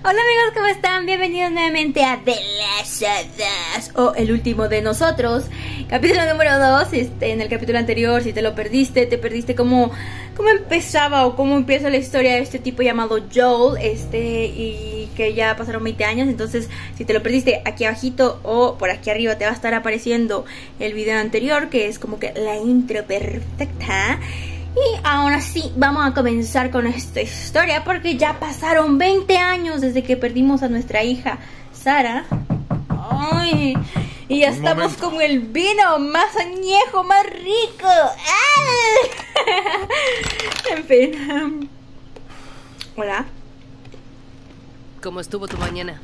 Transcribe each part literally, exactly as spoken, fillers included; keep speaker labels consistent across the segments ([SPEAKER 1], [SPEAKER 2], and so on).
[SPEAKER 1] Hola amigos, ¿cómo están? Bienvenidos nuevamente a The Last of Us, o El Último de Nosotros, capítulo número dos. Este, en el capítulo anterior, si te lo perdiste, te perdiste cómo, cómo empezaba o cómo empieza la historia de este tipo llamado Joel, este, y que ya pasaron veinte años. Entonces, si te lo perdiste, aquí abajito o por aquí arriba te va a estar apareciendo el video anterior, que es como que la intro perfecta. Y ahora sí, vamos a comenzar con esta historia porque ya pasaron veinte años desde que perdimos a nuestra hija Sarah. Ay, y ya Un estamos momento. Con el vino más añejo, más rico. ¡Ah! En fin. Hola.
[SPEAKER 2] ¿Cómo estuvo tu mañana?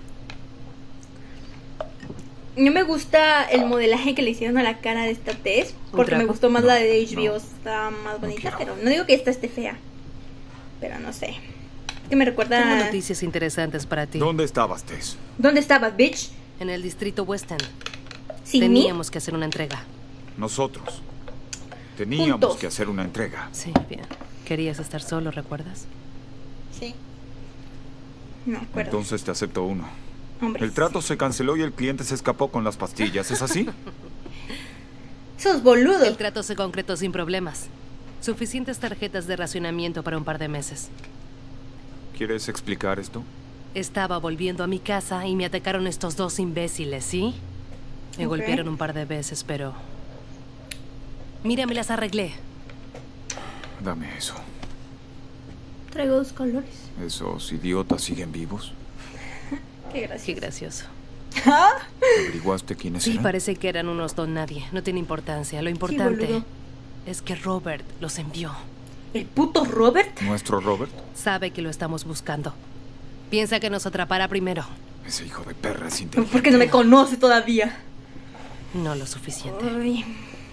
[SPEAKER 1] No me gusta el modelaje que le hicieron a la cara de esta Tess, porque me gustó más no, la de H B O, no, está más bonita, no pero no digo que esta esté fea, pero no sé. Que me recuerda.
[SPEAKER 2] Tengo noticias interesantes para ti.
[SPEAKER 3] ¿Dónde estabas, Tess?
[SPEAKER 1] ¿Dónde estabas, bitch?
[SPEAKER 2] En el distrito West End.
[SPEAKER 1] ¿Sin
[SPEAKER 2] Teníamos
[SPEAKER 1] mí?
[SPEAKER 2] que hacer una entrega.
[SPEAKER 3] Nosotros teníamos
[SPEAKER 1] Juntos.
[SPEAKER 3] que hacer una entrega.
[SPEAKER 2] Sí, bien. Querías estar solo, ¿recuerdas?
[SPEAKER 1] Sí. No acuerdo.
[SPEAKER 3] Entonces te acepto uno.
[SPEAKER 1] Hombre,
[SPEAKER 3] el trato se canceló y el cliente se escapó con las pastillas, ¿es así?
[SPEAKER 1] Sos boludo.
[SPEAKER 2] El trato se concretó sin problemas. Suficientes tarjetas de racionamiento para un par de meses.
[SPEAKER 3] ¿Quieres explicar esto?
[SPEAKER 2] Estaba volviendo a mi casa y me atacaron estos dos imbéciles, ¿sí? Me
[SPEAKER 1] Okay.
[SPEAKER 2] golpearon un par de veces, pero... Mira, me las arreglé.
[SPEAKER 3] Dame eso.
[SPEAKER 1] Traigo dos colores.
[SPEAKER 3] ¿Esos idiotas siguen vivos?
[SPEAKER 1] Qué gracioso.
[SPEAKER 2] Qué gracioso.
[SPEAKER 3] ¿Averiguaste quiénes
[SPEAKER 2] Sí,
[SPEAKER 3] eran?
[SPEAKER 2] parece que eran unos don nadie. No tiene importancia. Lo importante es que Robert los envió.
[SPEAKER 1] ¿El puto Robert?
[SPEAKER 3] ¿Nuestro Robert?
[SPEAKER 2] Sabe que lo estamos buscando. Piensa que nos atrapará primero.
[SPEAKER 3] Ese hijo de perra es inteligente.
[SPEAKER 1] ¿Por qué no me conoce todavía?
[SPEAKER 2] No lo suficiente.
[SPEAKER 1] Ay.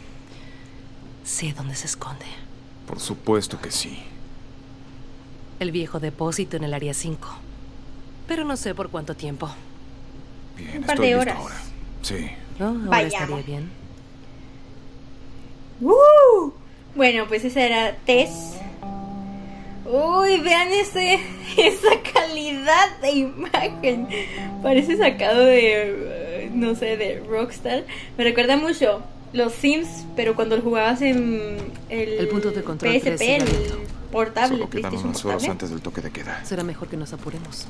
[SPEAKER 2] Sé dónde se esconde.
[SPEAKER 3] Por supuesto que sí.
[SPEAKER 2] El viejo depósito en el área cinco. Pero no sé por cuánto tiempo.
[SPEAKER 3] Bien,
[SPEAKER 1] Un par
[SPEAKER 3] estoy
[SPEAKER 1] de
[SPEAKER 3] listo
[SPEAKER 1] horas.
[SPEAKER 3] ahora. Sí.
[SPEAKER 2] Oh, ahora
[SPEAKER 1] Vayamos.
[SPEAKER 2] estaría bien.
[SPEAKER 1] Uh, bueno, pues esa era Tess. Uy, vean ese, esa calidad de imagen. Parece sacado de, no sé, de Rockstar. Me recuerda mucho los Sims, pero cuando lo jugabas en el,
[SPEAKER 2] El punto de control
[SPEAKER 1] P S P,
[SPEAKER 2] tres sigue
[SPEAKER 1] el
[SPEAKER 2] abierto.
[SPEAKER 1] portable,
[SPEAKER 3] Solo
[SPEAKER 1] el
[SPEAKER 3] quedan
[SPEAKER 1] PlayStation
[SPEAKER 3] unas horas
[SPEAKER 1] portable.
[SPEAKER 3] antes del toque de queda.
[SPEAKER 2] Será mejor que nos apuremos.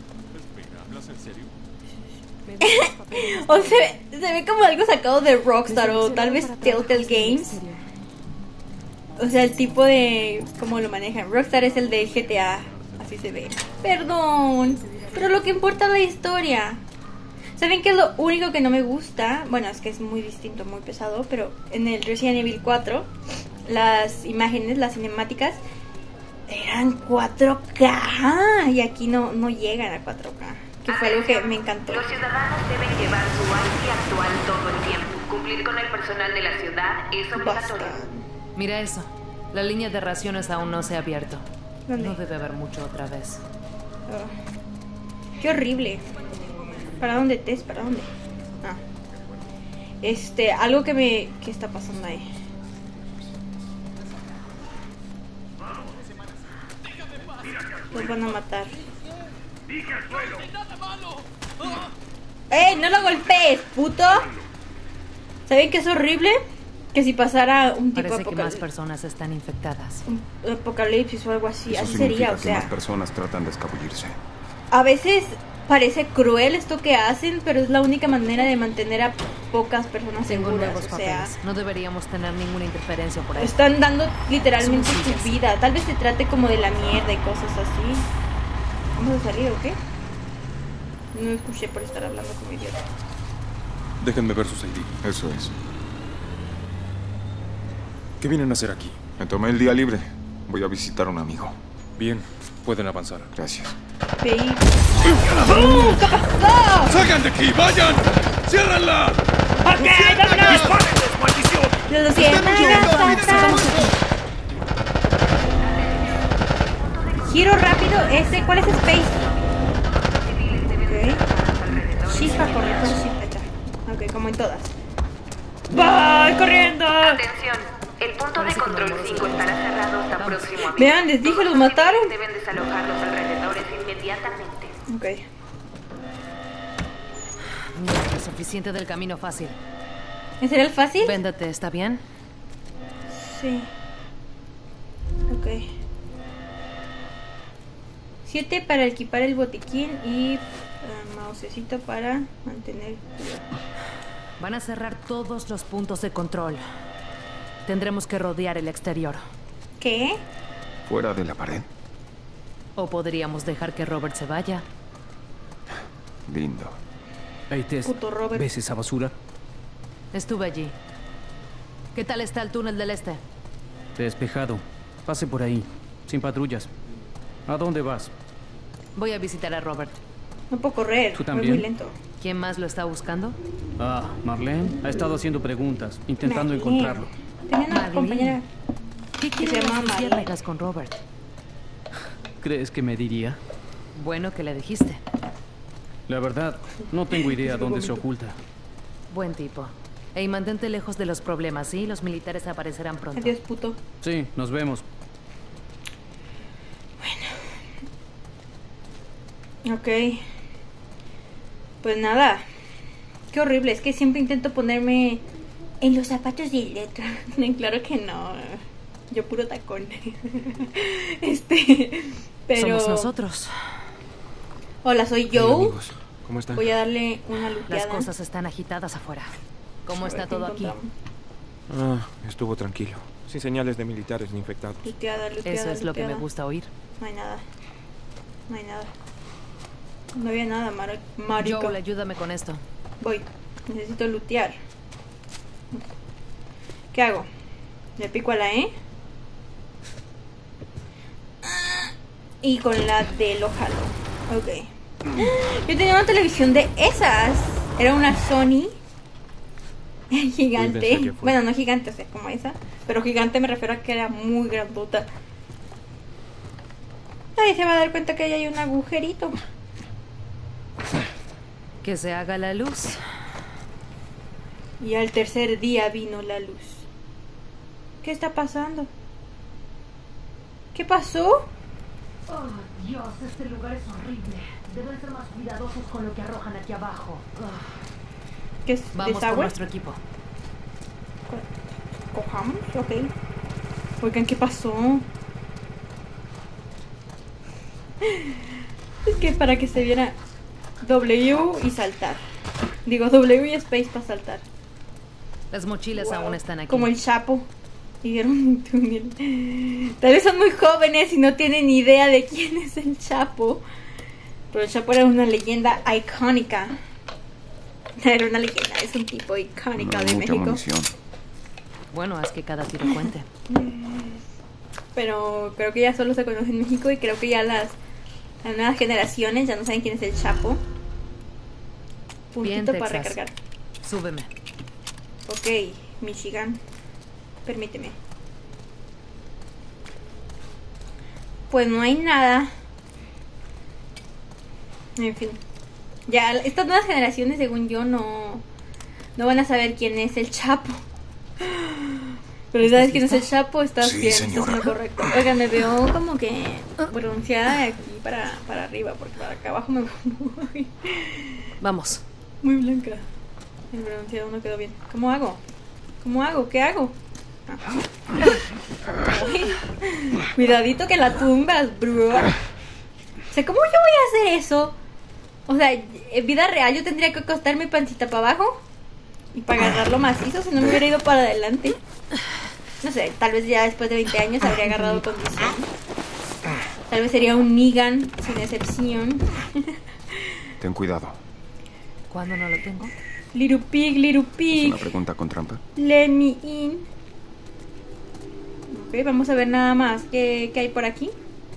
[SPEAKER 1] O se ve, se ve como algo sacado de Rockstar o tal vez Telltale Games. O sea, el tipo de cómo lo manejan. Rockstar es el de G T A, así se ve. Perdón, pero lo que importa es la historia. ¿Saben qué es lo único que no me gusta? Bueno, es que es muy distinto, muy pesado, pero en el Resident Evil cuatro las imágenes, las cinemáticas eran cuatro K y aquí no, no llegan a cuatro K, que fue algo que me encantó.
[SPEAKER 4] Los ciudadanos deben llevar su I D actual todo el tiempo. Cumplir con el personal de la ciudad es obligatorio.
[SPEAKER 1] Basta.
[SPEAKER 2] Mira eso. La línea de raciones aún no se ha abierto.
[SPEAKER 1] ¿Dónde?
[SPEAKER 2] No debe haber mucho otra vez.
[SPEAKER 1] Oh, qué horrible. ¿Para dónde, Tess? ¿Para dónde? Ah. Este, algo que me... ¿Qué está pasando ahí? Los van a matar. ¡Ey! ¡No lo golpees, puto! ¿Saben qué es horrible? Que si pasara un tipo
[SPEAKER 2] Parece
[SPEAKER 1] de
[SPEAKER 2] que más
[SPEAKER 1] apocalipsis,
[SPEAKER 2] personas están infectadas.
[SPEAKER 1] un apocalipsis o algo así,
[SPEAKER 3] Eso
[SPEAKER 1] así
[SPEAKER 3] significa
[SPEAKER 1] sería, o
[SPEAKER 3] que
[SPEAKER 1] sea...
[SPEAKER 3] más personas tratan de escabullirse.
[SPEAKER 1] A veces parece cruel esto que hacen, pero es la única manera de mantener a pocas personas
[SPEAKER 2] Tengo
[SPEAKER 1] seguras.
[SPEAKER 2] nuevos
[SPEAKER 1] O sea,
[SPEAKER 2] papeles. No deberíamos tener ninguna interferencia por ahí.
[SPEAKER 1] están dando literalmente
[SPEAKER 2] Son sillas.
[SPEAKER 1] su vida. Tal vez se trate como de la mierda y cosas así. ¿Vamos a salir o qué? No escuché por estar hablando como idiota.
[SPEAKER 5] Déjenme ver sus I D.
[SPEAKER 3] Eso es.
[SPEAKER 5] ¿Qué vienen a hacer aquí?
[SPEAKER 3] Me tomé el día libre. Voy a visitar a un amigo.
[SPEAKER 5] Bien, pueden avanzar.
[SPEAKER 3] Gracias.
[SPEAKER 1] Veí. ¡Uh! ¿Qué pasó?
[SPEAKER 5] ¡Salgan de aquí! ¡Vayan! ¡Ciérranla!
[SPEAKER 1] ¡Ok, vámonos! ¡De los cien años! Giro rápido, ese, ¿cuál es Space? Ok. Shift para correr, con Shift, ahí está. Ok, como en todas. ¡Voy corriendo!
[SPEAKER 4] Atención, el punto de control cinco estará cerrado hasta próximo aviso.
[SPEAKER 1] Vean, les dije, los mataron.
[SPEAKER 4] Deben desalojar los alrededores inmediatamente.
[SPEAKER 1] Ok.
[SPEAKER 2] Mierda, suficiente del camino fácil.
[SPEAKER 1] ¿Ese era el fácil?
[SPEAKER 2] Véndete, ¿está bien?
[SPEAKER 1] Sí. Ok. Siete para equipar el botiquín y uh, mousecito para mantener cuidado.
[SPEAKER 2] Van a cerrar todos los puntos de control. Tendremos que rodear el exterior.
[SPEAKER 1] ¿Qué?
[SPEAKER 3] ¿Fuera de la pared?
[SPEAKER 2] O podríamos dejar que Robert se vaya.
[SPEAKER 3] Lindo.
[SPEAKER 6] Hey, Tess,
[SPEAKER 1] Puto Robert.
[SPEAKER 6] ¿ves esa basura?
[SPEAKER 2] Estuve allí. ¿Qué tal está el túnel del este?
[SPEAKER 6] Despejado. Pase por ahí, sin patrullas. ¿A dónde vas?
[SPEAKER 2] Voy a visitar a Robert.
[SPEAKER 1] No puedo correr.
[SPEAKER 6] ¿Tú
[SPEAKER 1] Voy
[SPEAKER 6] también?
[SPEAKER 1] muy lento.
[SPEAKER 2] ¿Quién más lo está buscando?
[SPEAKER 6] Ah, Marlene ha estado haciendo preguntas, intentando
[SPEAKER 1] Marlene.
[SPEAKER 6] encontrarlo.
[SPEAKER 1] Tenía una
[SPEAKER 2] Marlene.
[SPEAKER 1] compañera.
[SPEAKER 2] ¿Qué
[SPEAKER 1] se
[SPEAKER 2] quieren
[SPEAKER 1] llama
[SPEAKER 2] las
[SPEAKER 1] Marlene.
[SPEAKER 2] luciérnagas con Robert?
[SPEAKER 6] ¿Crees que me diría?
[SPEAKER 2] Bueno que le dijiste.
[SPEAKER 6] La verdad, no tengo idea dónde se oculta.
[SPEAKER 2] Buen tipo. Ey, mantente lejos de los problemas, ¿sí? Los militares aparecerán pronto.
[SPEAKER 1] Adiós, puto.
[SPEAKER 6] Sí, nos vemos.
[SPEAKER 1] Ok. Pues nada. Qué horrible. Es que siempre intento ponerme en los zapatos del otro. Claro que no. Yo puro tacón. Este. Pero.
[SPEAKER 2] Somos nosotros.
[SPEAKER 1] Hola, soy
[SPEAKER 5] Hola,
[SPEAKER 1] Joe.
[SPEAKER 5] amigos. ¿Cómo están?
[SPEAKER 1] Voy a darle una luteada.
[SPEAKER 2] Las cosas están agitadas afuera. ¿Cómo
[SPEAKER 1] A ver
[SPEAKER 2] está
[SPEAKER 1] qué
[SPEAKER 2] todo aquí?
[SPEAKER 1] encontramos.
[SPEAKER 5] Ah, estuvo tranquilo. Sin señales de militares ni infectados.
[SPEAKER 1] Luteada, luteada,
[SPEAKER 2] Eso es lo que me
[SPEAKER 1] luteada.
[SPEAKER 2] gusta oír.
[SPEAKER 1] No hay nada. No hay nada. No había nada, mar marica.
[SPEAKER 2] Joel, ayúdame con esto.
[SPEAKER 1] Voy. Necesito lutear. ¿Qué hago? Le pico a la E. Y con la D lo jalo. Ok. Yo tenía una televisión de esas. Era una Sony
[SPEAKER 5] Uy,
[SPEAKER 1] gigante.
[SPEAKER 5] pensé que fue.
[SPEAKER 1] Bueno, no gigante, o sea, como esa. Pero gigante me refiero a que era muy grandota. Nadie se va a dar cuenta que ahí hay un agujerito.
[SPEAKER 2] Que se haga la luz.
[SPEAKER 1] Y al tercer día vino la luz. ¿Qué está pasando? ¿Qué pasó?
[SPEAKER 2] Oh, Dios, este lugar es horrible. Deben ser más cuidadosos con lo que arrojan aquí abajo.
[SPEAKER 1] ¿Qué es
[SPEAKER 2] Vamos por
[SPEAKER 1] desagüe?
[SPEAKER 2] nuestro equipo.
[SPEAKER 1] Cojamos, ok. Oigan, ¿qué pasó? Es que para que se viera W y saltar. Digo, W y space para saltar.
[SPEAKER 2] Las mochilas aún están aquí.
[SPEAKER 1] Como el Chapo. Y vieron un túnel. Tal vez son muy jóvenes y no tienen ni idea de quién es el Chapo. Pero el Chapo era una leyenda icónica. Era una leyenda, es un tipo icónico
[SPEAKER 3] No hay
[SPEAKER 1] de
[SPEAKER 3] mucha
[SPEAKER 1] México.
[SPEAKER 3] munición.
[SPEAKER 2] Bueno, haz que cada tiro cuente.
[SPEAKER 1] Pero creo que ya solo se conoce en México y creo que ya las, las nuevas generaciones ya no saben quién es el Chapo.
[SPEAKER 2] Bien,
[SPEAKER 1] Puntito para
[SPEAKER 2] Texas.
[SPEAKER 1] recargar.
[SPEAKER 2] Súbeme.
[SPEAKER 1] Ok, Michigan. Permíteme. Pues no hay nada. En fin. Ya, estas nuevas generaciones, según yo, no, no van a saber quién es el Chapo. Pero si sabes quién es el Chapo, estás
[SPEAKER 3] Sí,
[SPEAKER 1] bien,
[SPEAKER 3] señora.
[SPEAKER 1] estás muy correcto. Oigan, me veo como que pronunciada de aquí para, para arriba, porque para acá abajo me veo muy,
[SPEAKER 2] Vamos.
[SPEAKER 1] muy blanca. El pronunciado no quedó bien. ¿Cómo hago? ¿Cómo hago? ¿Qué hago? Ah. Ay, cuidadito que la tumbas, bro. O sea, ¿cómo yo voy a hacer eso? O sea, en vida real yo tendría que acostar mi pancita para abajo y para agarrarlo macizo, si no me hubiera ido para adelante. No sé, tal vez ya después de veinte años habría agarrado condición. Tal vez sería un Negan sin excepción.
[SPEAKER 3] Ten cuidado.
[SPEAKER 2] ¿Cuándo no lo tengo?
[SPEAKER 1] Little pig, little
[SPEAKER 3] ¿Es
[SPEAKER 1] pig.
[SPEAKER 3] una pregunta con trampa?
[SPEAKER 1] Let me in. Ok, vamos a ver nada más. ¿Qué, qué hay por aquí?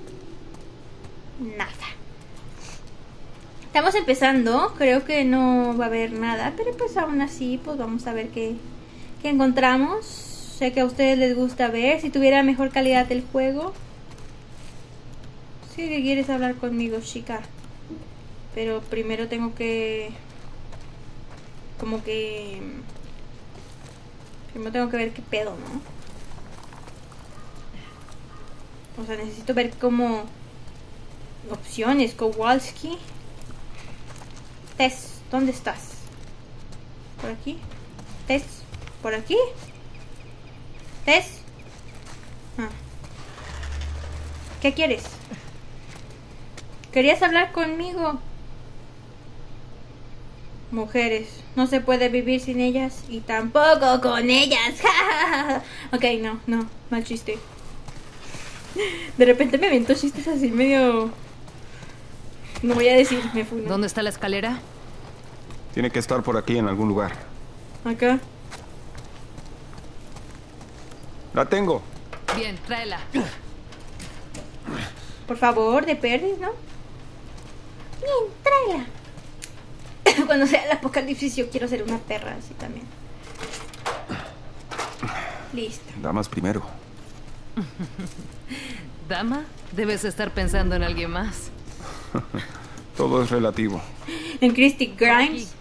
[SPEAKER 1] Nada. Estamos empezando. Creo que no va a haber nada. Pero pues aún así, pues vamos a ver qué, qué encontramos. Sé que a ustedes les gusta ver. Si tuviera mejor calidad el juego. Sí que quieres hablar conmigo, chica. Pero primero tengo que... Como que... Primero tengo que ver qué pedo, ¿no? O sea, necesito ver como... Opciones, Kowalski. Tess, ¿dónde estás? Por aquí. Tess. Por aquí. Tess. Ah. ¿Qué quieres? ¿Querías hablar conmigo? Mujeres. No se puede vivir sin ellas y tampoco con ellas. Ok, no, no. Mal chiste. De repente me aventó chistes así medio... No voy a decir, me fui.
[SPEAKER 2] ¿Dónde está la escalera?
[SPEAKER 3] Tiene que estar por aquí en algún lugar.
[SPEAKER 1] Acá.
[SPEAKER 3] La tengo.
[SPEAKER 2] Bien, tráela.
[SPEAKER 1] Por favor, de perdiz, ¿no? Bien, tráela. Cuando sea el apocalipsis yo quiero ser una perra así también. Listo.
[SPEAKER 3] Damas primero.
[SPEAKER 2] ¿Dama? Debes estar pensando en alguien más.
[SPEAKER 3] Todo es relativo.
[SPEAKER 1] En Christy Grimes.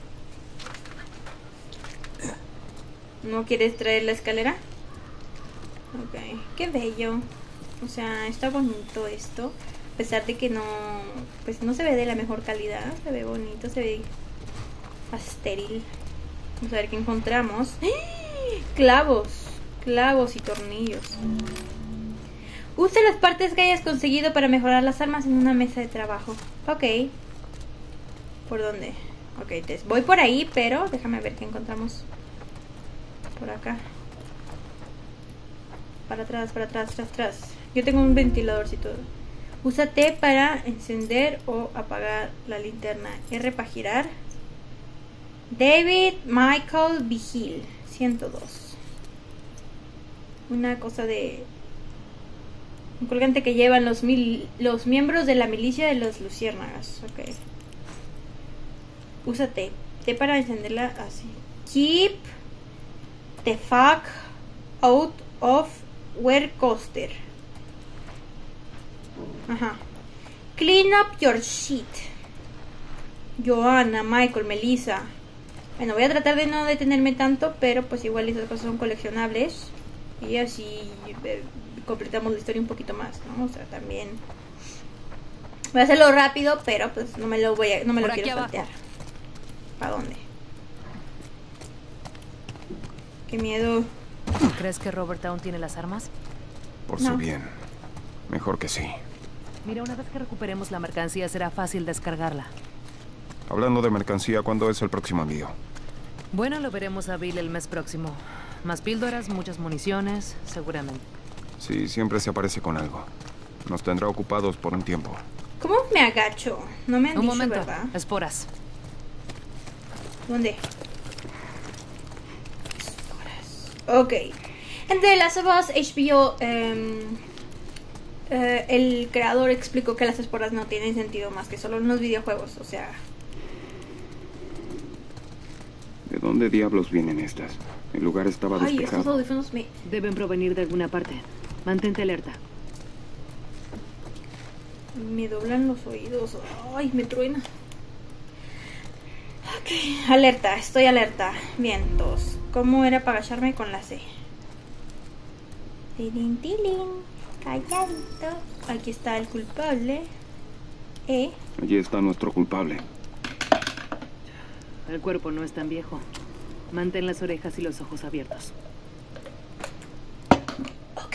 [SPEAKER 1] ¿No quieres traer la escalera? Ok, qué bello. O sea, está bonito esto. A pesar de que no... Pues no se ve de la mejor calidad. Se ve bonito, se ve... estéril. Vamos a ver qué encontramos. ¡Ah! Clavos. Clavos y tornillos. Usa las partes que hayas conseguido para mejorar las armas en una mesa de trabajo. Ok. ¿Por dónde? Ok, Tess. Voy por ahí, pero déjame ver qué encontramos. Por acá. Para atrás, para atrás, atrás, atrás. Yo tengo un ventiladorcito. Usa T para encender o apagar la linterna. R para girar. David Michael Vigil. ciento dos. Una cosa de... Un colgante que llevan los, mil, los miembros de la milicia de los luciérnagas. Ok. Usa T. T para encenderla así. Keep the fuck out of where coaster. Ajá. Clean up your shit. Joanna, Michael, Melissa. Bueno, voy a tratar de no detenerme tanto, pero pues igual esas cosas son coleccionables. Y así eh, completamos la historia un poquito más, ¿no? O sea, también voy a hacerlo rápido, pero pues no me lo voy a, no me lo quiero saltear. ¿Para dónde? Qué miedo.
[SPEAKER 2] ¿Crees que Robert aún tiene las armas?
[SPEAKER 3] Por
[SPEAKER 1] No.
[SPEAKER 3] su bien. Mejor que sí.
[SPEAKER 2] Mira, una vez que recuperemos la mercancía será fácil descargarla.
[SPEAKER 3] Hablando de mercancía, ¿cuándo es el próximo envío?
[SPEAKER 2] Bueno, lo veremos a Bill el mes próximo. Más píldoras, muchas municiones, seguramente.
[SPEAKER 3] Sí, siempre se aparece con algo. Nos tendrá ocupados por un tiempo.
[SPEAKER 1] ¿Cómo me agacho? No me han
[SPEAKER 2] Un
[SPEAKER 1] dicho,
[SPEAKER 2] momento,
[SPEAKER 1] ¿verdad?
[SPEAKER 2] esporas.
[SPEAKER 1] ¿Dónde? Esporas. Ok. En The Last of Us H B O, eh, eh, el creador explicó que las esporas no tienen sentido más que solo en los videojuegos. O sea,
[SPEAKER 5] ¿De dónde diablos vienen estas? El lugar estaba
[SPEAKER 1] ay, estos
[SPEAKER 5] despejado.
[SPEAKER 1] audífonos me...
[SPEAKER 2] Deben provenir de alguna parte. Mantente alerta.
[SPEAKER 1] Me doblan los oídos. Ay, me truena. Ok, alerta, estoy alerta. Bien, dos. ¿Cómo era para agacharme con la C? Tilín, tilín. Calladito. Aquí está el culpable. E.
[SPEAKER 5] Allí está nuestro culpable.
[SPEAKER 2] El cuerpo no es tan viejo. Mantén las orejas y los ojos abiertos.
[SPEAKER 1] Ok.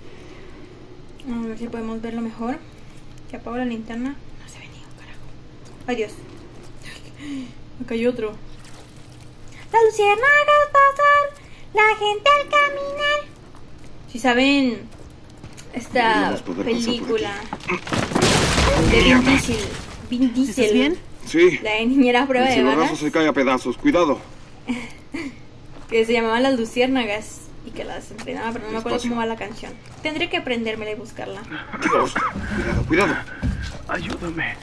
[SPEAKER 1] A ver si podemos verlo mejor. Que apago la linterna. No se ve ni un carajo. Ay, Dios. Acá hay otro. Las luciérnagas pasan, la gente al caminar. Si saben esta
[SPEAKER 5] Deberíamos poder pasar por
[SPEAKER 1] película de Vin Diesel. Vin Diesel.
[SPEAKER 2] ¿Estás bien?
[SPEAKER 5] Sí.
[SPEAKER 1] La de niñera a prueba
[SPEAKER 5] El
[SPEAKER 1] de
[SPEAKER 5] cigarrazo
[SPEAKER 1] balas.
[SPEAKER 5] se cae a pedazos. Cuidado.
[SPEAKER 1] Que se llamaban Las Luciérnagas y que las entrenaba, pero no me acuerdo
[SPEAKER 5] Despacio.
[SPEAKER 1] cómo va la canción. Tendré que aprendérmela y buscarla.
[SPEAKER 5] Dios. Cuidado, cuidado.
[SPEAKER 7] Ayúdame.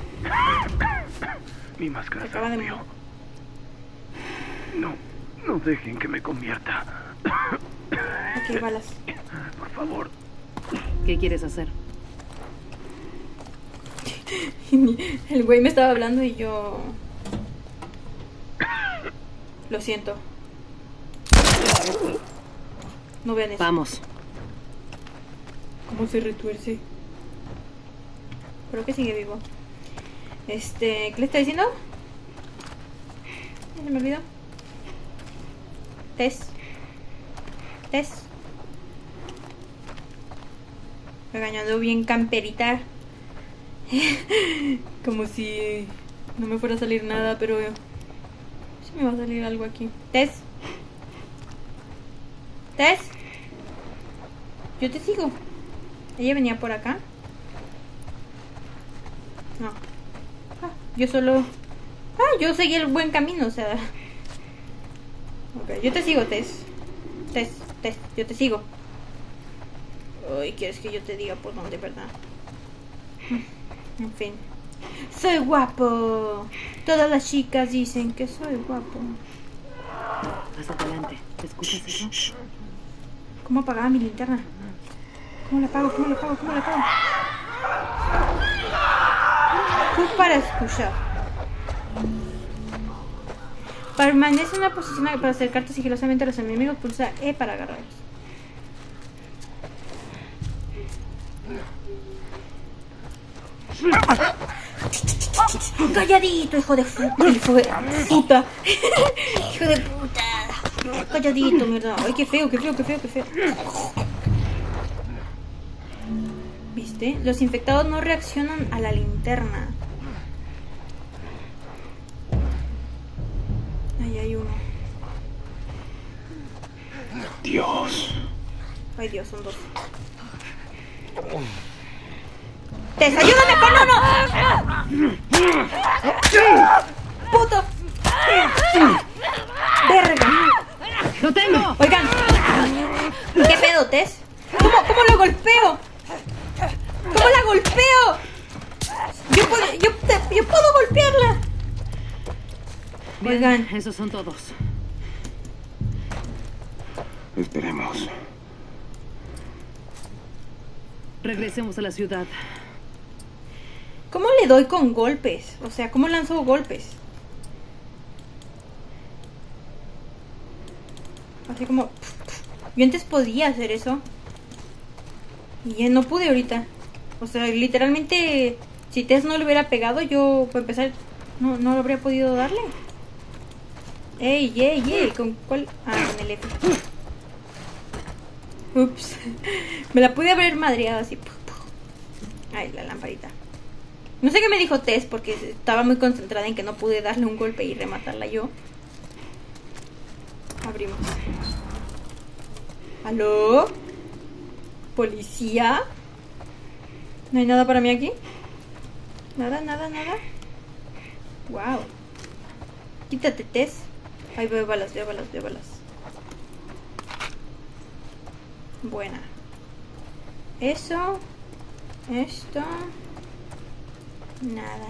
[SPEAKER 7] Mi máscara
[SPEAKER 1] Se
[SPEAKER 7] se
[SPEAKER 1] acaba de
[SPEAKER 7] rompió.
[SPEAKER 1] morir.
[SPEAKER 7] No, no dejen que me convierta.
[SPEAKER 1] Aquí hay balas.
[SPEAKER 7] Por favor.
[SPEAKER 2] ¿Qué quieres hacer?
[SPEAKER 1] El güey me estaba hablando y yo... Lo siento. No vean eso.
[SPEAKER 2] Vamos.
[SPEAKER 1] Cómo se retuerce. Creo que sigue vivo. Este, ¿qué le está diciendo? Ya se me olvidó. Tess. Tess. Regañando bien camperita. Como si no me fuera a salir nada, pero sí me va a salir algo aquí. Tess. Tess. Yo te sigo. Ella venía por acá. No. Ah, yo solo... Ah, yo seguí el buen camino, o sea... Ok, yo te sigo, Tess. Tess, Tess, yo te sigo. Uy, ¿quieres que yo te diga por dónde, verdad? En fin. Soy guapo. Todas las chicas dicen que soy guapo.
[SPEAKER 2] Más adelante. ¿Escuchas eso?
[SPEAKER 1] ¿Cómo apagaba mi linterna? ¿Cómo la apago? ¿Cómo la apago? ¿Cómo la apago? Q para escuchar. Permanece en una posición para acercarte sigilosamente a los enemigos. Pulsa E para agarrarlos. Calladito, hijo de puta. Hijo de puta. Hijo de puta. Calladito, mierda. Ay, qué feo, qué feo, qué feo, qué feo. ¿Viste? Los infectados no reaccionan a la linterna. Ahí hay uno.
[SPEAKER 7] Dios.
[SPEAKER 1] Ay, Dios, son dos. ¡Tess, ayúdame, no, no! ¡Puto! ¡Verga!
[SPEAKER 2] ¡Lo tengo!
[SPEAKER 1] Oigan, ¿qué pedo, Tess? ¿Cómo, cómo lo golpeo? ¿Cómo la golpeo? Yo puedo, yo, te, yo puedo golpearla. Oigan,
[SPEAKER 2] Esos son todos.
[SPEAKER 3] Esperemos.
[SPEAKER 2] Regresemos a la ciudad.
[SPEAKER 1] ¿cómo le doy con golpes? O sea, ¿cómo lanzo golpes? Así como... Yo antes podía hacer eso. Y ya no pude ahorita. O sea, literalmente... Si Tess no le hubiera pegado, yo, para empezar, no, no lo habría podido darle. Ey, ey, ey, ¿con cuál? Ah, con el F. Ups. Me la pude haber madreado así. Ay, la lamparita. No sé qué me dijo Tess porque estaba muy concentrada en que no pude darle un golpe y rematarla yo. Abrimos. ¿Aló? ¿Policía? ¿No hay nada para mí aquí? Nada, nada, nada. Wow. Quítate, Tess. Ay, veo balas, veo balas, veo balas. Buena. Eso. Esto. Nada.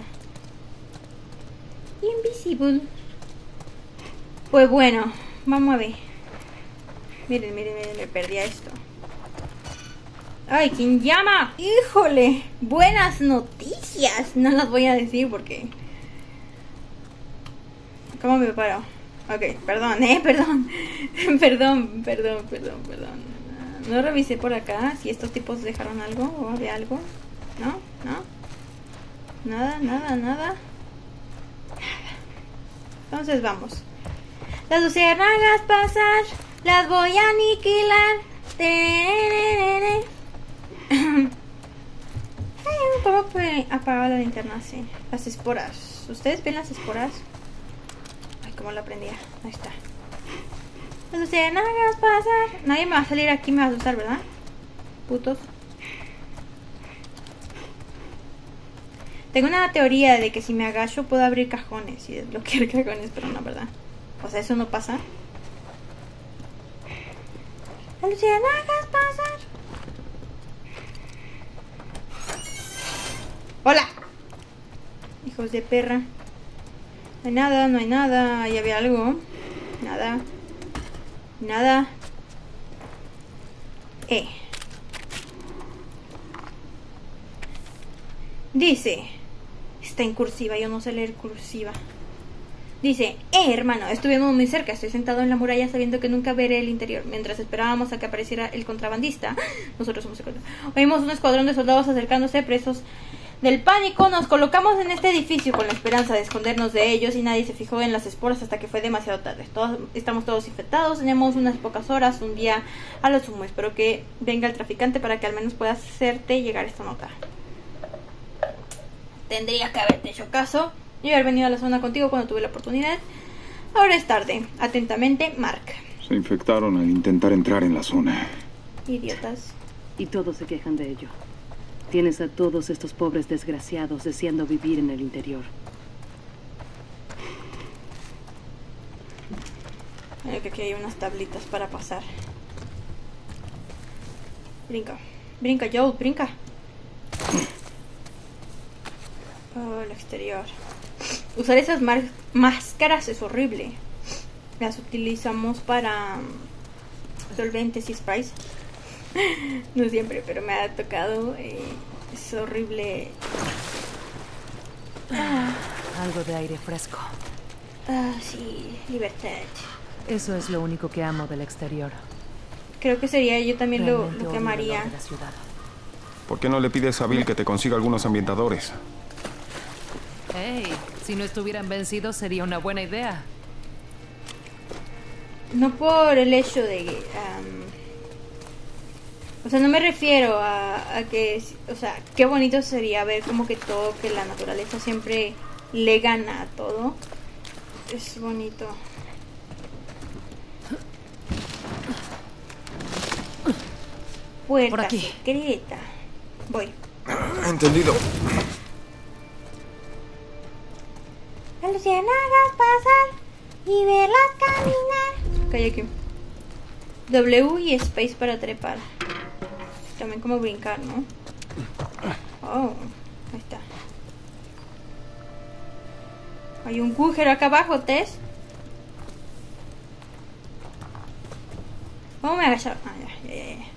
[SPEAKER 1] Invisible. Pues bueno, vamos a ver. Miren, miren, miren, me perdí a esto. ¡Ay, quién llama! ¡Híjole! Buenas noticias. No las voy a decir porque... ¿Cómo me paro? Ok, perdón, eh, perdón. perdón, perdón, perdón, perdón. No revisé por acá si estos tipos dejaron algo o había algo. ¿No? ¿No? Nada, nada, nada. Entonces vamos. Las luciérnagas pasar, las voy a aniquilar. ¿Cómo puede apagar la linterna así? Las esporas. ¿Ustedes ven las esporas? Ay, cómo la prendía. Ahí está. Las luciérnagas pasar. Nadie me va a salir aquí, me va a asustar, ¿verdad? Putos. Tengo una teoría de que si me agacho puedo abrir cajones y desbloquear cajones, pero no, ¿verdad? O sea, eso no pasa. Las luciérnagas pasar. ¡Hola! Hijos de perra. No hay nada, no hay nada. Ahí había algo. Nada. Nada. Eh. Dice... Está en cursiva, yo no sé leer cursiva. Dice, eh, hermano, estuvimos muy cerca. Estoy sentado en la muralla sabiendo que nunca veré el interior. Mientras esperábamos a que apareciera el contrabandista, nosotros somos el... Oímos un escuadrón de soldados acercándose, presos del pánico, nos colocamos en este edificio con la esperanza de escondernos de ellos y nadie se fijó en las esporas hasta que fue demasiado tarde. Todos, estamos todos infectados, tenemos unas pocas horas, un día a lo sumo. Espero que venga el traficante para que al menos pueda hacerte llegar esta nota. Tendría que haberte hecho caso y haber venido a la zona contigo cuando tuve la oportunidad. Ahora es tarde. Atentamente, Mark.
[SPEAKER 3] Se infectaron al intentar entrar en la zona.
[SPEAKER 1] Idiotas.
[SPEAKER 8] Y todos se quejan de ello. Tienes a todos estos pobres desgraciados deseando vivir en el interior.
[SPEAKER 1] Creo que aquí hay unas tablitas para pasar. Brinca. Brinca, Joel, brinca. Oh, el exterior. Usar esas máscaras es horrible. Las utilizamos para solventes y sprays. No siempre, pero me ha tocado. Eh, es horrible.
[SPEAKER 2] Ah, algo de aire fresco.
[SPEAKER 1] Ah, sí, libertad.
[SPEAKER 2] Eso es lo único que amo del exterior.
[SPEAKER 1] Creo que sería yo también lo, lo que amaría.
[SPEAKER 3] ¿Por qué no le pides a Bill que te consiga algunos ambientadores?
[SPEAKER 2] Hey, si no estuvieran vencidos sería una buena idea.
[SPEAKER 1] No por el hecho de... Um, o sea, no me refiero a, a que... O sea, qué bonito sería ver como que todo, que la naturaleza siempre le gana a todo. Es bonito. Puerta
[SPEAKER 2] Por aquí.
[SPEAKER 1] secreta. Voy.
[SPEAKER 3] Entendido.
[SPEAKER 1] Las luciérnagas pasan y verlas caminar. Calla aquí. W y space para trepar. También como brincar, ¿no? Oh, ahí está. Hay un agujero acá abajo, Tess. ¿Cómo me agachaba? Ah, ya, ya, ya, ya.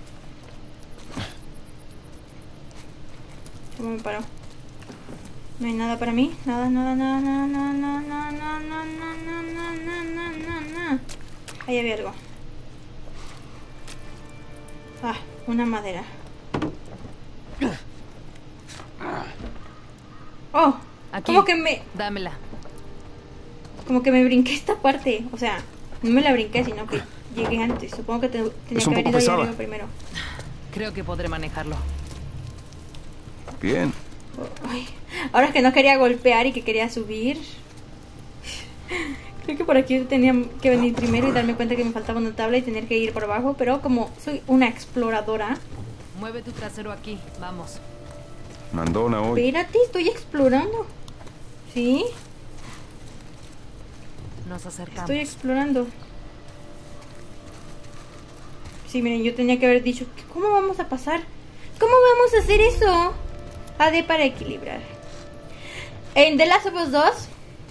[SPEAKER 1] ¿Cómo me paró? No hay nada para mí. Nada, nada, nada, nada, nada, nada, nada, nada, nada, nada, nada, nada, nada, nada. Ahí había algo. Ah, una madera. Oh,
[SPEAKER 2] Aquí.
[SPEAKER 1] como que me...
[SPEAKER 2] Dámela.
[SPEAKER 1] Como que me brinqué esta parte. O sea, no me la brinqué, sino que llegué antes. Supongo que te, tenía
[SPEAKER 3] Es
[SPEAKER 1] que
[SPEAKER 3] un
[SPEAKER 1] haber
[SPEAKER 3] poco
[SPEAKER 1] ido ahí
[SPEAKER 3] pesada.
[SPEAKER 1] arriba primero.
[SPEAKER 2] Creo que podré manejarlo.
[SPEAKER 3] Bien.
[SPEAKER 1] Ay, ahora que no quería golpear y que quería subir. Creo que por aquí tenía que venir primero y darme cuenta que me faltaba una tabla y tener que ir por abajo. Pero como soy una exploradora...
[SPEAKER 2] Mueve tu trasero aquí, vamos.
[SPEAKER 3] Mandona hoy.
[SPEAKER 1] Espérate, estoy explorando. ¿Sí?
[SPEAKER 2] Nos acercamos.
[SPEAKER 1] Estoy explorando. Sí, miren, yo tenía que haber dicho, ¿cómo vamos a pasar? ¿Cómo vamos a hacer eso? A D para equilibrar. En The Last of Us dos,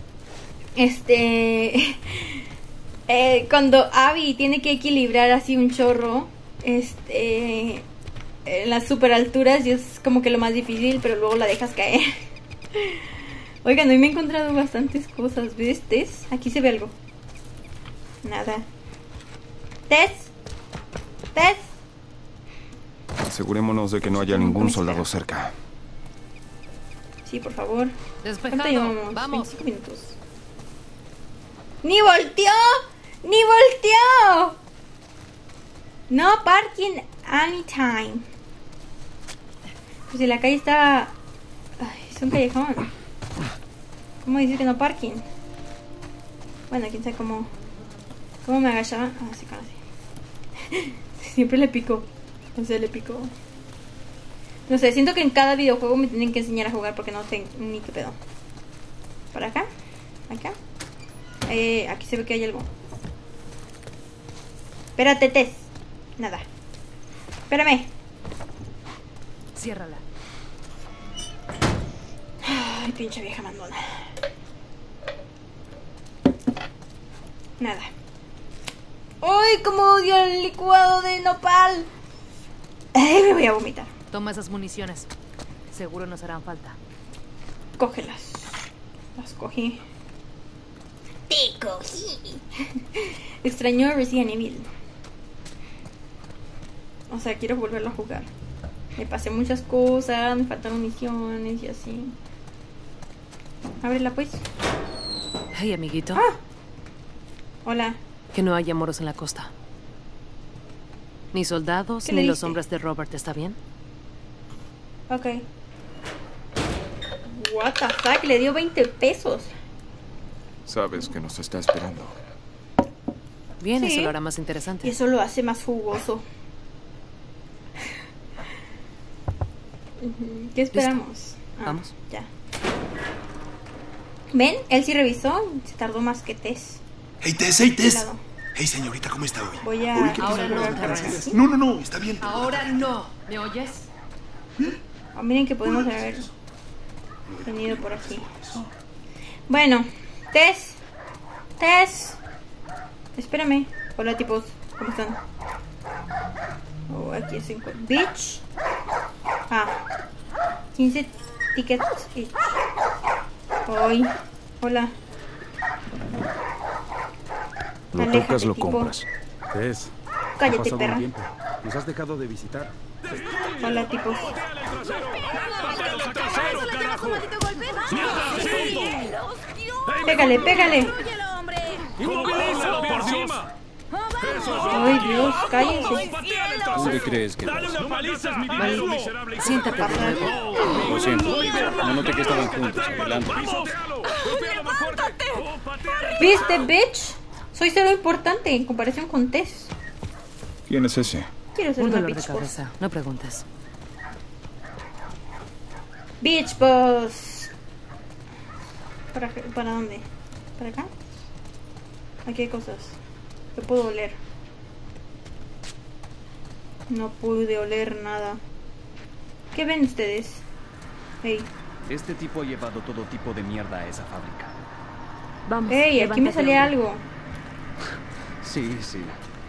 [SPEAKER 1] este... eh, cuando Abby tiene que equilibrar así un chorro, este... en las super alturas, y es como que lo más difícil, pero luego la dejas caer. Oigan, hoy me he encontrado bastantes cosas. ¿Ves, Tess? Aquí se ve algo. Nada. Tess. Tess.
[SPEAKER 3] Asegurémonos de que no haya ningún soldado cerca.
[SPEAKER 1] Sí, por favor.
[SPEAKER 2] Despejado.
[SPEAKER 1] ¿Cuánto llevamos?
[SPEAKER 2] Vamos.
[SPEAKER 1] veinticinco minutos. ¡Ni volteó! ¡Ni volteó! No parking anytime. Pues si la calle está... Ay, es un callejón. ¿Cómo dices que no parking? Bueno, quién sabe cómo... ¿Cómo me agachaba? Ah, sí, claro, sí. Siempre le pico. O sea, le pico. No sé, siento que en cada videojuego me tienen que enseñar a jugar porque no sé ni qué pedo. ¿Para acá? ¿Acá? Eh, aquí se ve que hay algo. Espérate, Tess. Nada. Espérame.
[SPEAKER 2] Ciérrala.
[SPEAKER 1] Ay, pinche vieja mandona. Nada. ¡Ay, cómo odio el licuado de nopal! Ay, me voy a vomitar.
[SPEAKER 2] Toma esas municiones. Seguro nos harán falta.
[SPEAKER 1] Cógelas. Las cogí. Te cogí. Extraño Resident Evil. O sea, quiero volverlo a jugar. Me pasé muchas cosas, me faltaron misiones y así. Ábrela pues.
[SPEAKER 2] Hey, amiguito.
[SPEAKER 1] Ah. Hola.
[SPEAKER 2] Que no haya moros en la costa. Ni soldados,
[SPEAKER 1] ¿Qué
[SPEAKER 2] ni
[SPEAKER 1] le
[SPEAKER 2] los
[SPEAKER 1] diste?
[SPEAKER 2] hombres de Robert, ¿está bien?
[SPEAKER 1] Ok. What the fuck, le dio veinte pesos.
[SPEAKER 3] Sabes que nos está esperando.
[SPEAKER 2] Bien,
[SPEAKER 1] Sí.
[SPEAKER 2] eso lo hará más
[SPEAKER 1] Y
[SPEAKER 2] interesante.
[SPEAKER 1] eso lo hace más jugoso. Ujú, ¿qué esperamos? Ah,
[SPEAKER 2] Vamos.
[SPEAKER 1] Ya. ¿Ven? Él sí revisó. Se tardó más que Tess.
[SPEAKER 9] Hey, Tess, hey, Tess.
[SPEAKER 1] Cuidado.
[SPEAKER 9] Hey, señorita, ¿cómo está hoy?
[SPEAKER 1] Voy a...
[SPEAKER 9] Uy, ¿qué
[SPEAKER 2] Ahora
[SPEAKER 9] pasa?
[SPEAKER 2] no,
[SPEAKER 1] a-
[SPEAKER 2] Terrence.
[SPEAKER 9] No, no, no, está bien.
[SPEAKER 2] Ahora no. ¿Me oyes?
[SPEAKER 1] Oh, miren que podemos haber venido por aquí. Bueno, Tess. Tess. Espérame. Hola, tipos. ¿Cómo están? Oh, aquí es en Beach. Ah. quince tickets each. Hoy. Hola.
[SPEAKER 5] Lo
[SPEAKER 1] Aléjate,
[SPEAKER 5] tocas, lo
[SPEAKER 1] tipo.
[SPEAKER 5] compras. Tess, ha
[SPEAKER 1] Cállate,
[SPEAKER 5] pasado
[SPEAKER 1] perra.
[SPEAKER 5] un tiempo. Nos has dejado de visitar.
[SPEAKER 1] Hola, tipos. Pégale, pégale.
[SPEAKER 10] ¡Inmovilízalo, por Dios!
[SPEAKER 1] Ay, Dios, cállense.
[SPEAKER 6] ¿Dónde crees que vas?
[SPEAKER 10] ¡No malices mi dinero, miserable!
[SPEAKER 2] Siéntate de nuevo.
[SPEAKER 6] Lo siento. No noté que estaban juntos, bailando.
[SPEAKER 10] ¡Pisotealo! ¡Golpéalo más fuerte! ¡Oh, patealo!
[SPEAKER 1] ¿Viste, bitch? Soy cero importante en comparación con Tess.
[SPEAKER 3] ¿Quién es ese?
[SPEAKER 1] Quiero ser
[SPEAKER 2] Un
[SPEAKER 1] una
[SPEAKER 2] dolor de
[SPEAKER 1] bitch boss.
[SPEAKER 2] cabeza. No preguntes.
[SPEAKER 1] Bitch boss. ¿Para, ¿Para dónde? ¿Para acá? Aquí hay cosas que puedo oler. No pude oler nada. ¿Qué ven ustedes? Hey,
[SPEAKER 6] Este tipo ha llevado todo tipo de mierda a esa fábrica.
[SPEAKER 8] Vamos.
[SPEAKER 1] hey, aquí me
[SPEAKER 8] levántate,
[SPEAKER 1] sale
[SPEAKER 8] hombre.
[SPEAKER 1] algo.
[SPEAKER 6] Sí, sí.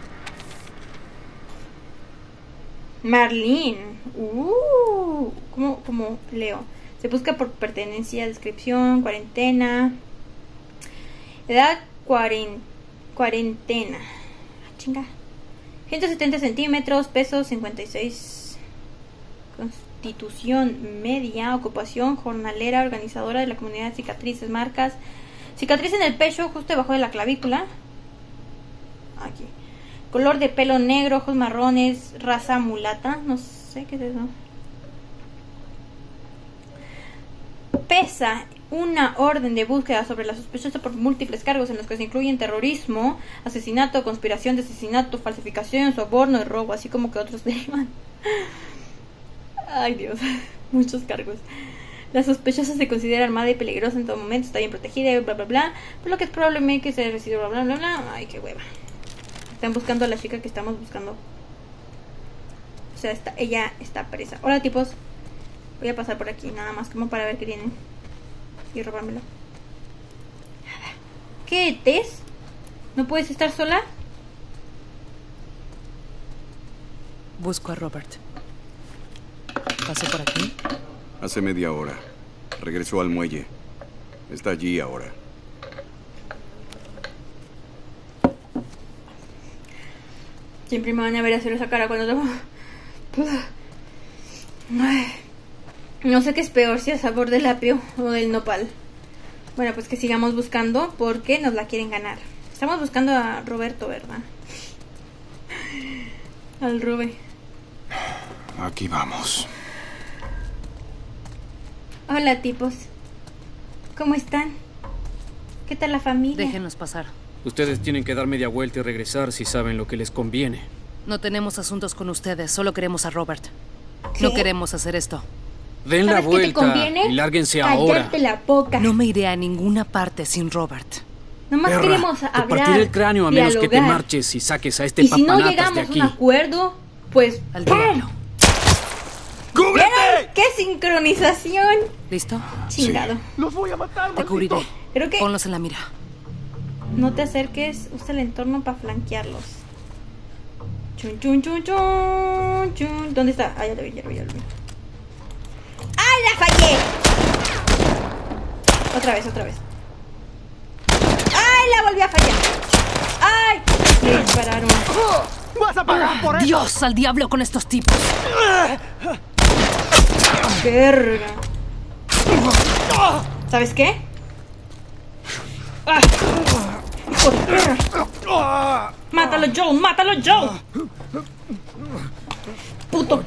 [SPEAKER 1] Marlene. Uh, ¿cómo, cómo leo? Se busca por pertenencia, descripción, cuarentena. Edad cuaren, cuarentena. Ah, chinga. ciento setenta centímetros, peso cincuenta y seis. Constitución media, ocupación jornalera, organizadora de la comunidad, cicatrices, marcas. Cicatriz en el pecho, justo debajo de la clavícula. Aquí. Color de pelo negro, ojos marrones, raza mulata. No sé qué es eso. Pesa una orden de búsqueda sobre la sospechosa por múltiples cargos en los que se incluyen terrorismo, asesinato, conspiración de asesinato, falsificación, soborno y robo, así como que otros derivan. Ay, Dios, muchos cargos. La sospechosa se considera armada y peligrosa en todo momento, está bien protegida, bla bla bla, por lo que es probable que se residuo, bla bla bla bla. Ay, qué hueva. Están buscando a la chica que estamos buscando. O sea, está, ella está presa. Hola, tipos. Voy a pasar por aquí, nada más como para ver qué tienen y robármelo. ¿Qué, Tess? ¿No puedes estar sola?
[SPEAKER 2] Busco a Robert. ¿Pasó por aquí?
[SPEAKER 9] Hace media hora. Regresó al muelle. Está allí ahora.
[SPEAKER 1] Siempre me van a ver hacer esa cara cuando tomo. Ay. No sé qué es peor, si el sabor del apio o del nopal. Bueno, pues que sigamos buscando porque nos la quieren ganar. Estamos buscando a Roberto, ¿verdad? Al Rube.
[SPEAKER 3] Aquí vamos.
[SPEAKER 1] Hola, tipos. ¿Cómo están? ¿Qué tal la familia?
[SPEAKER 2] Déjenos pasar.
[SPEAKER 6] Ustedes tienen que dar media vuelta y regresar si saben lo que les conviene.
[SPEAKER 2] No tenemos asuntos con ustedes, solo queremos a Robert.
[SPEAKER 1] ¿Qué?
[SPEAKER 2] No queremos hacer esto.
[SPEAKER 6] Den la
[SPEAKER 1] ¿Sabes qué te
[SPEAKER 6] vuelta
[SPEAKER 1] conviene?
[SPEAKER 6] y lárguense ahora.
[SPEAKER 1] Cállate la boca.
[SPEAKER 2] No me iré a ninguna parte sin Robert.
[SPEAKER 1] Nomás
[SPEAKER 6] Perra,
[SPEAKER 1] queremos
[SPEAKER 6] te
[SPEAKER 1] hablar,
[SPEAKER 6] partiré el cráneo a menos que te
[SPEAKER 1] dialogar.
[SPEAKER 6] marches y saques a este
[SPEAKER 1] Y si no
[SPEAKER 6] papanatas de
[SPEAKER 1] llegamos a
[SPEAKER 6] aquí.
[SPEAKER 1] un acuerdo, pues
[SPEAKER 2] Al
[SPEAKER 1] ¡pum!
[SPEAKER 2] diablo.
[SPEAKER 1] ¿Vieron? ¡Qué sincronización!
[SPEAKER 2] ¿Listo?
[SPEAKER 1] Chingado.
[SPEAKER 7] ¡Los voy a matar,
[SPEAKER 2] Te cubriré.
[SPEAKER 1] Creo que
[SPEAKER 2] Ponlos en la mira.
[SPEAKER 1] no te acerques, usa el entorno para flanquearlos. Chun, chun, chun, chun, chun. ¿Dónde está? Ah, ya lo vi, ya lo vi, ya lo vi. ¡Ay, la fallé! Otra vez, otra vez. ¡Ay, la volví a fallar! ¡Ay! Me dispararon.
[SPEAKER 7] ¡Vas a pagar por eso!
[SPEAKER 2] Dios, al diablo con estos tipos.
[SPEAKER 1] Verga. ¿Sabes qué? Ah. Hijo de perra. Mátalo, Joel, mátalo, Joel. Puto.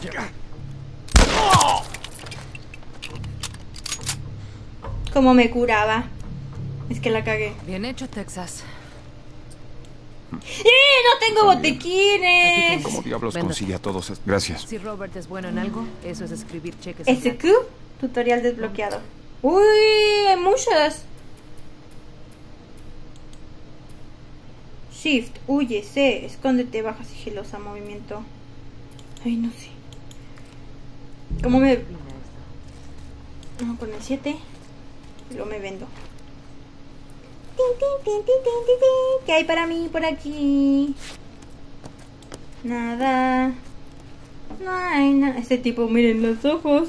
[SPEAKER 1] ¿Cómo me curaba? Es que la cagué.
[SPEAKER 2] Bien hecho, Texas.
[SPEAKER 1] ¡Eh! ¡No tengo botequines!
[SPEAKER 3] ¿Cómo diablos consigue a todos? es- Gracias.
[SPEAKER 2] Si Robert es bueno en algo, eso es escribir cheques.
[SPEAKER 1] S Q, tutorial desbloqueado. Uy, hay muchas. Shift, huye, C, escóndete, baja sigilosa, movimiento. Ay, no sé. ¿Cómo me...? No, con el siete. Y luego me vendo. Tin, tin, tin, tin, tin, tin, tin. ¿Qué hay para mí por aquí? Nada. No hay nada. Este tipo, miren los ojos.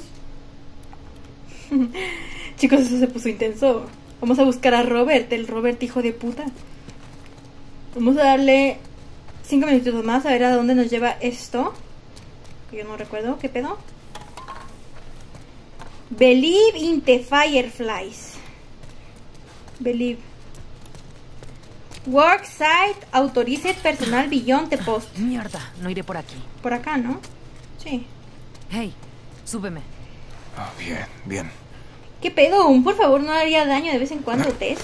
[SPEAKER 1] Chicos, eso se puso intenso. Vamos a buscar a Robert, el Robert hijo de puta. Vamos a darle cinco minutitos más a ver a dónde nos lleva esto. Que yo no recuerdo, ¿qué pedo? Believe in the fireflies. Believe. Worksite authorized personal beyond the post.
[SPEAKER 2] Mierda, no iré por aquí.
[SPEAKER 1] Por acá, ¿no? Sí.
[SPEAKER 2] Hey, súbeme.
[SPEAKER 3] Ah, bien, bien.
[SPEAKER 1] ¿Qué pedo? Por favor, no haría daño de vez en cuando, Tess.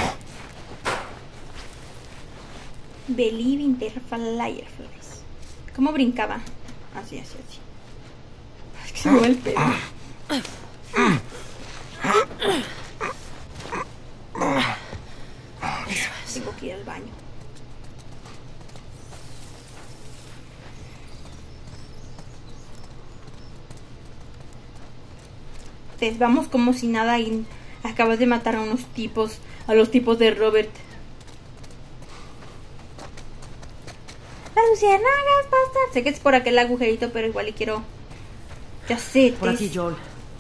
[SPEAKER 1] Believe in the fireflies. ¿Cómo brincaba? Así, así, así. Es que se me va el pedo. Tengo que ir al baño. Entonces, vamos como si nada y acabas de matar a unos tipos, a los tipos de Robert. Las luciérnagas, basta. Sé que es por aquel agujerito, pero igual y quiero. Ya sé,
[SPEAKER 2] Por
[SPEAKER 1] Tess.
[SPEAKER 2] aquí, Joel.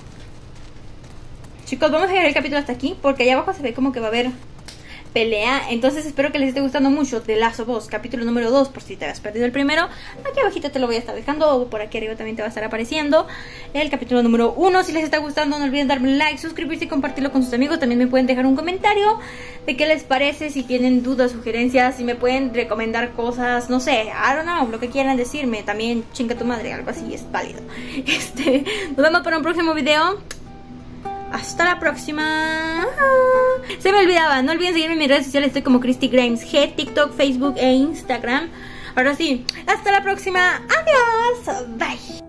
[SPEAKER 1] Chicos, vamos a dejar el capítulo hasta aquí porque allá abajo se ve como que va a haber pelea. Entonces espero que les esté gustando mucho The Last of Us, capítulo número dos, por si te has perdido el primero. Aquí abajito te lo voy a estar dejando, o por aquí arriba también te va a estar apareciendo el capítulo número uno. Si les está gustando, no olviden darme un like, suscribirse y compartirlo con sus amigos. También me pueden dejar un comentario de qué les parece, si tienen dudas, sugerencias, si me pueden recomendar cosas, no sé, I don't know, lo que quieran decirme. También chinga tu madre, algo así es válido. Este, nos vemos para un próximo video. Hasta la próxima. Se me olvidaba, no olviden seguirme en mis redes sociales. Estoy como Christy Grimes G, TikTok, Facebook e Instagram. Ahora sí, hasta la próxima. Adiós. Bye.